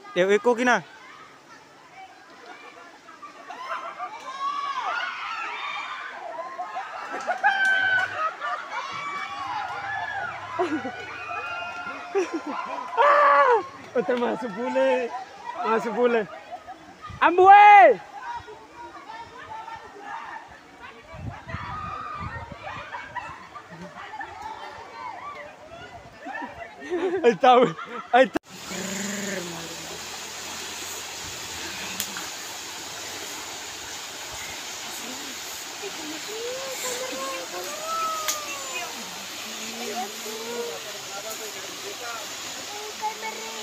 Eko kina. Otak masuk boleh. Masuk boleh. Amboi! Ai tahu. Ai tahu. Kamera.